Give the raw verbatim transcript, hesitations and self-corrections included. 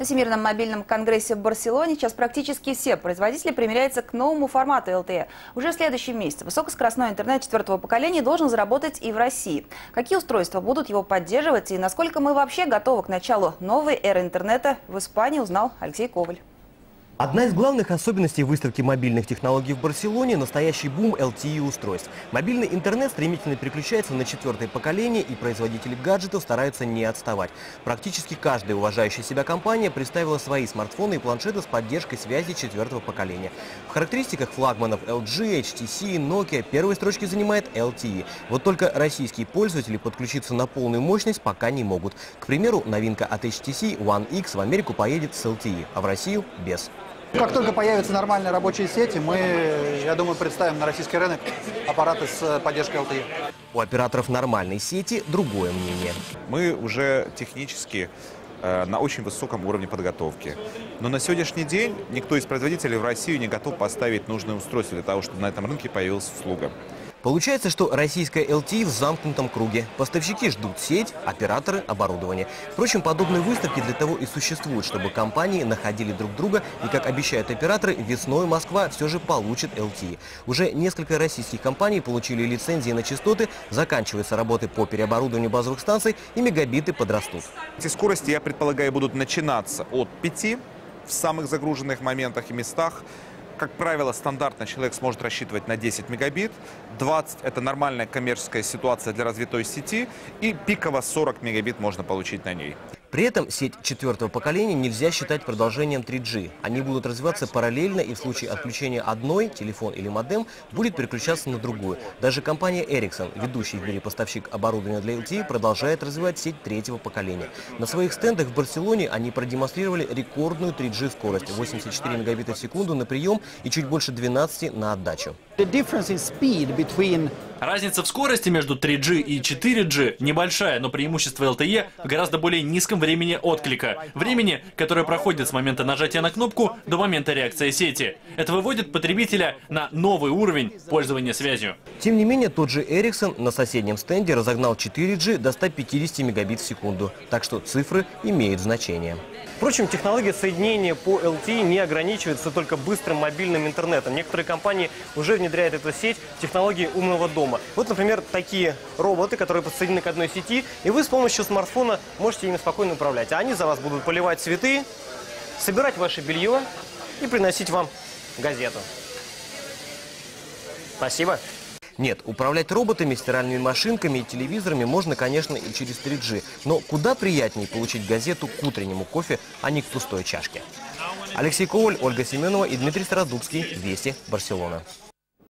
На Всемирном мобильном конгрессе в Барселоне сейчас практически все производители примиряются к новому формату эл ти и. Уже в следующем месяце высокоскоростной интернет четвертого поколения должен заработать и в России. Какие устройства будут его поддерживать и насколько мы вообще готовы к началу новой эры интернета, в Испании узнал Алексей Коваль. Одна из главных особенностей выставки мобильных технологий в Барселоне – настоящий бум эл ти и-устройств. Мобильный интернет стремительно переключается на четвертое поколение, и производители гаджетов стараются не отставать. Практически каждая уважающая себя компания представила свои смартфоны и планшеты с поддержкой связи четвертого поколения. В характеристиках флагманов эл джи, эйч ти си, Nokia первой строчки занимает эл ти и. Вот только российские пользователи подключиться на полную мощность пока не могут. К примеру, новинка от эйч ти си One X в Америку поедет с эл ти и, а в Россию – без. Как только появятся нормальные рабочие сети, мы, я думаю, представим на российский рынок аппараты с поддержкой эл ти и. У операторов нормальной сети другое мнение. Мы уже технически э, на очень высоком уровне подготовки. Но на сегодняшний день никто из производителей в Россию не готов поставить нужные устройства для того, чтобы на этом рынке появилась услуга. Получается, что российская эл ти и в замкнутом круге. Поставщики ждут сеть, операторы – оборудование. Впрочем, подобные выставки для того и существуют, чтобы компании находили друг друга. И, как обещают операторы, весной Москва все же получит эл ти и. Уже несколько российских компаний получили лицензии на частоты, заканчиваются работы по переоборудованию базовых станций, и мегабиты подрастут. Эти скорости, я предполагаю, будут начинаться от пяти в самых загруженных моментах и местах. Как правило, стандартно человек сможет рассчитывать на десять мегабит, двадцать – это нормальная коммерческая ситуация для развитой сети, и пиково сорок мегабит можно получить на ней. При этом сеть четвертого поколения нельзя считать продолжением три джи. Они будут развиваться параллельно, и в случае отключения одной, телефон или модем, будет переключаться на другую. Даже компания Ericsson, ведущий в мире поставщик оборудования для эл ти и, продолжает развивать сеть третьего поколения. На своих стендах в Барселоне они продемонстрировали рекордную три джи скорость – восемьдесят четыре мегабита в секунду на прием и чуть больше двенадцати на отдачу. Разница в скорости между три джи и четыре джи небольшая, но преимущество эл ти и в гораздо более низком времени отклика. Времени, которое проходит с момента нажатия на кнопку до момента реакции сети. Это выводит потребителя на новый уровень пользования связью. Тем не менее, тот же Ericsson на соседнем стенде разогнал четыре джи до ста пятидесяти мегабит в секунду. Так что цифры имеют значение. Впрочем, технология соединения по эл ти и не ограничивается только быстрым мобильным интернетом. Некоторые компании уже внедряют эту сеть в технологии умного дома. Вот, например, такие роботы, которые подсоединены к одной сети, и вы с помощью смартфона можете ими спокойно управлять. А они за вас будут поливать цветы, собирать ваше белье и приносить вам газету. Спасибо. Нет, управлять роботами, стиральными машинками и телевизорами можно, конечно, и через три джи. Но куда приятнее получить газету к утреннему кофе, а не к пустой чашке. Алексей Коваль, Ольга Семенова и Дмитрий Стародубский. Вести, Барселона.